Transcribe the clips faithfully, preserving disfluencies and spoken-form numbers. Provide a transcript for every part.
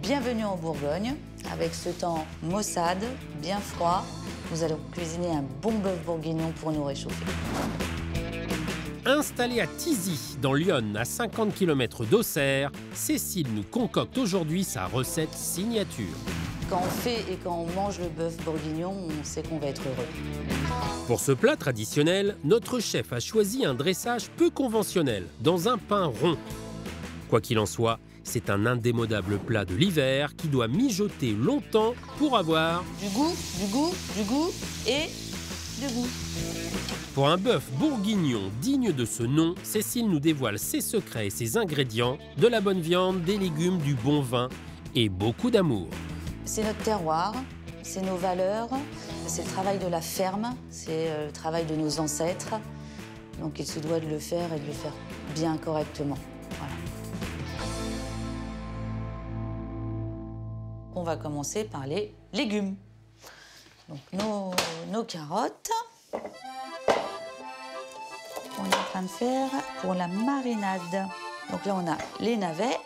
Bienvenue en Bourgogne, avec ce temps maussade, bien froid. Nous allons cuisiner un bon bœuf bourguignon pour nous réchauffer. Installée à Thizy, dans l'Yonne, à cinquante kilomètres d'Auxerre, Cécile nous concocte aujourd'hui sa recette signature. Quand on fait et quand on mange le bœuf bourguignon, on sait qu'on va être heureux. Pour ce plat traditionnel, notre chef a choisi un dressage peu conventionnel, dans un pain rond. Quoi qu'il en soit, c'est un indémodable plat de l'hiver qui doit mijoter longtemps pour avoir du goût, du goût, du goût et du goût. Pour un bœuf bourguignon digne de ce nom, Cécile nous dévoile ses secrets et ses ingrédients, de la bonne viande, des légumes, du bon vin et beaucoup d'amour. C'est notre terroir, c'est nos valeurs, c'est le travail de la ferme, c'est le travail de nos ancêtres. Donc il se doit de le faire et de le faire bien correctement. Voilà. On va commencer par les légumes. Donc nos, nos carottes. On est en train de faire pour la marinade. Donc là, on a les navets.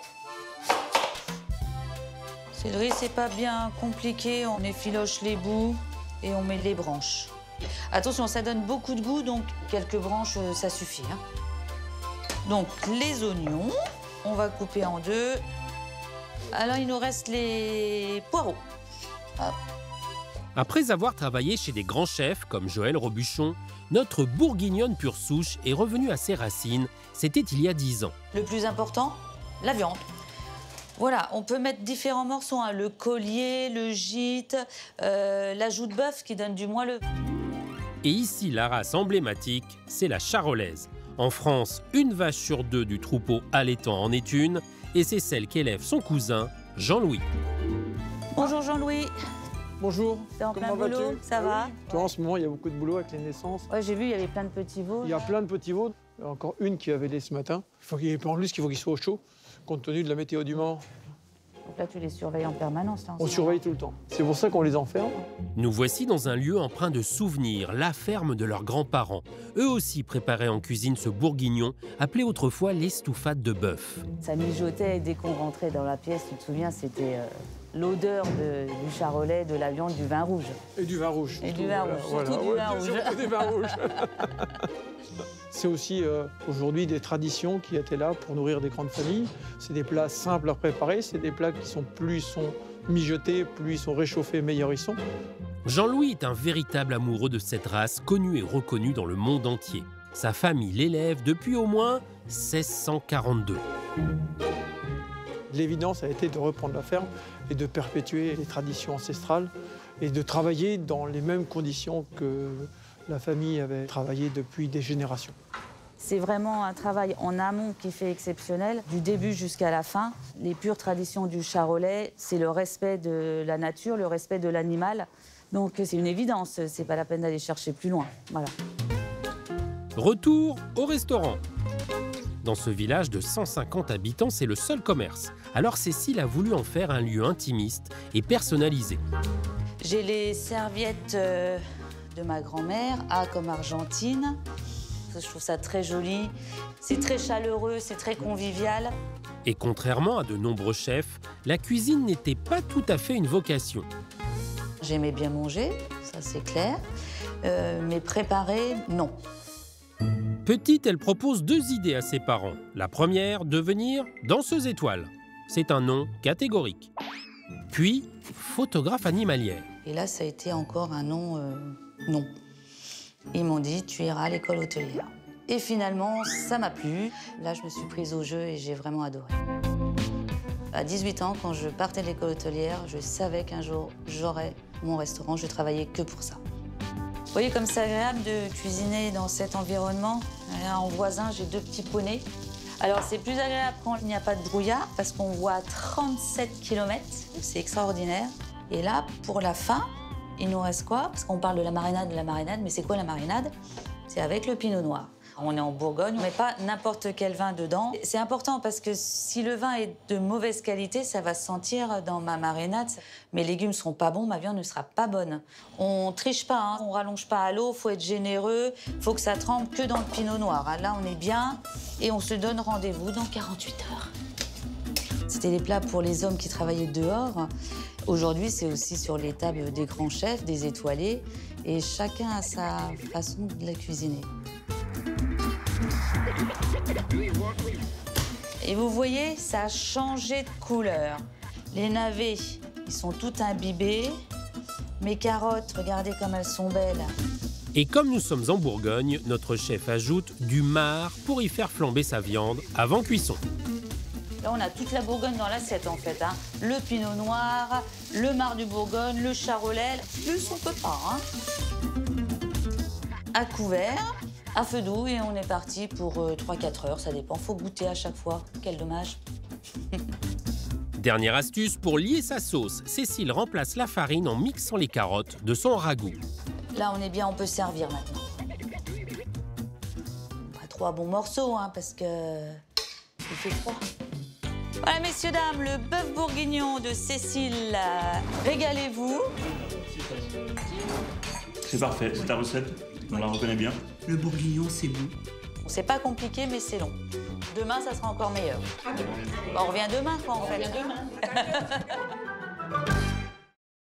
Céleri, c'est pas bien compliqué. On effiloche les bouts et on met les branches. Attention, ça donne beaucoup de goût, donc quelques branches, ça suffit. Hein. Donc les oignons, on va couper en deux. Alors, il nous reste les poireaux. Hop. Après avoir travaillé chez des grands chefs comme Joël Robuchon, notre bourguignonne pure souche est revenue à ses racines. C'était il y a dix ans. Le plus important, la viande. Voilà, on peut mettre différents morceaux, hein, le collier, le gîte, euh, la joue de bœuf qui donne du moelleux. Et ici, la race emblématique, c'est la charolaise. En France, une vache sur deux du troupeau allaitant en est une, et c'est celle qu'élève son cousin, Jean-Louis. Bonjour Jean-Louis. Bonjour. T'es en plein boulot, ça ah va oui. Toi, en ce moment, il y a beaucoup de boulot avec les naissances. Ouais, j'ai vu, il y avait plein de petits veaux. Il y a plein de petits veaux. Il y a encore une qui avait laissé ce matin. Il faut qu'il y ait en plus qu'il faut qu'il soit au chaud, compte tenu de la météo du Mans. Donc là, tu les surveilles en permanence. Là, en On surveille tout le temps. C'est pour ça qu'on les enferme. Nous voici dans un lieu empreint de souvenirs, la ferme de leurs grands-parents. Eux aussi préparaient en cuisine ce bourguignon, appelé autrefois l'estouffade de bœuf. Ça mijotait dès qu'on rentrait dans la pièce, tu te souviens, c'était euh, l'odeur du charolais, de la viande, du vin rouge. Et du vin rouge. Et surtout, du vin voilà, rouge, voilà. surtout Ouais, du vin rouge. surtout des vins rouges. C'est aussi euh, aujourd'hui des traditions qui étaient là pour nourrir des grandes familles. C'est des plats simples à préparer, c'est des plats qui sont plus ils sont mijotés, plus ils sont réchauffés, meilleurs ils sont. Jean-Louis est un véritable amoureux de cette race, connue et reconnue dans le monde entier. Sa famille l'élève depuis au moins mille six cent quarante-deux. L'évidence a été de reprendre la ferme et de perpétuer les traditions ancestrales et de travailler dans les mêmes conditions que la famille avait travaillé depuis des générations. C'est vraiment un travail en amont qui fait exceptionnel, du début jusqu'à la fin. Les pures traditions du charolais, c'est le respect de la nature, le respect de l'animal. Donc c'est une évidence, c'est pas la peine d'aller chercher plus loin. Voilà. Retour au restaurant. Dans ce village de cent cinquante habitants, c'est le seul commerce. Alors Cécile a voulu en faire un lieu intimiste et personnalisé. J'ai les serviettes euh, de ma grand-mère, A comme Argentine. Je trouve ça très joli. C'est très chaleureux, c'est très convivial. Et contrairement à de nombreux chefs, la cuisine n'était pas tout à fait une vocation. J'aimais bien manger, ça c'est clair. Euh, mais préparer, non. Petite, elle propose deux idées à ses parents. La première, devenir danseuse étoile. C'est un nom catégorique. Puis, photographe animalière. Et là, ça a été encore un nom euh, non. Ils m'ont dit, tu iras à l'école hôtelière. Et finalement, ça m'a plu. Là, je me suis prise au jeu et j'ai vraiment adoré. À dix-huit ans, quand je partais de l'école hôtelière, je savais qu'un jour, j'aurais mon restaurant. Je travaillais que pour ça. Vous voyez comme c'est agréable de cuisiner dans cet environnement. Là, en voisin, j'ai deux petits poneys. Alors, c'est plus agréable quand il n'y a pas de brouillard, parce qu'on voit à trente-sept kilomètres. C'est extraordinaire. Et là, pour la fin, il nous reste quoi? Parce qu'on parle de la marinade, de la marinade, mais c'est quoi la marinade? C'est avec le pinot noir. On est en Bourgogne, on met pas n'importe quel vin dedans. C'est important parce que si le vin est de mauvaise qualité, ça va se sentir dans ma marinade. Mes légumes seront pas bons, ma viande ne sera pas bonne. On triche pas, hein. On rallonge pas à l'eau, faut être généreux, faut que ça trempe que dans le pinot noir. Là, on est bien et on se donne rendez-vous dans quarante-huit heures. C'était des plats pour les hommes qui travaillaient dehors. Aujourd'hui, c'est aussi sur les tables des grands chefs, des étoilés, et chacun a sa façon de la cuisiner. Et vous voyez, ça a changé de couleur. Les navets, ils sont tout imbibés. Mes carottes, regardez comme elles sont belles. Et comme nous sommes en Bourgogne, notre chef ajoute du marc pour y faire flamber sa viande avant cuisson. Là, on a toute la Bourgogne dans l'assiette, en fait. Hein. Le pinot noir, le marc du Bourgogne, le charolais. Plus, on peut pas. Hein. À couvert, à feu doux, et on est parti pour euh, trois quatre heures. Ça dépend, faut goûter à chaque fois. Quel dommage. Dernière astuce, pour lier sa sauce, Cécile remplace la farine en mixant les carottes de son ragoût. Là, on est bien, on peut servir maintenant. Pas trois bons morceaux, hein, parce que il fait froid. Voilà, messieurs, dames, le bœuf bourguignon de Cécile. Régalez-vous. C'est parfait, c'est ta recette, on la reconnaît bien. Le bourguignon, c'est bon. C'est pas compliqué, mais c'est long. Demain, ça sera encore meilleur. On revient demain, quoi, en fait. On revient demain.